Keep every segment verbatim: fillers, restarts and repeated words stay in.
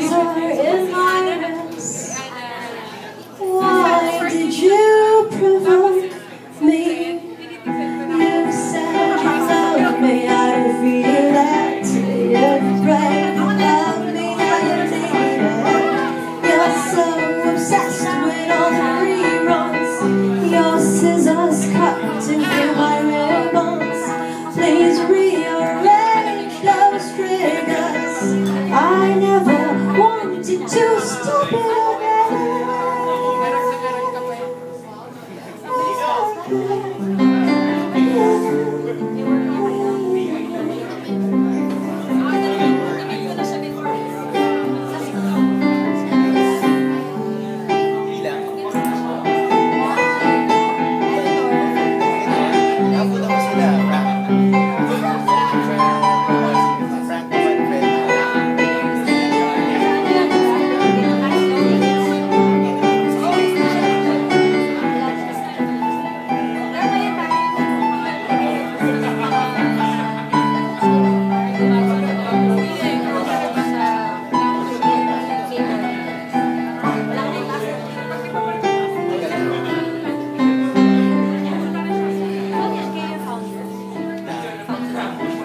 Tears are in my eyes. Why did you provoke me? You said you loved me, I didn't feel that. You prayed you loved me, I didn't need it. You're so obsessed with all the reruns. Your scissors cut to heal my ribbons. Please rearrange those triggers. I never wanted to stop it again.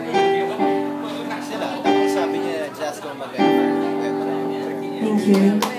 Thank you.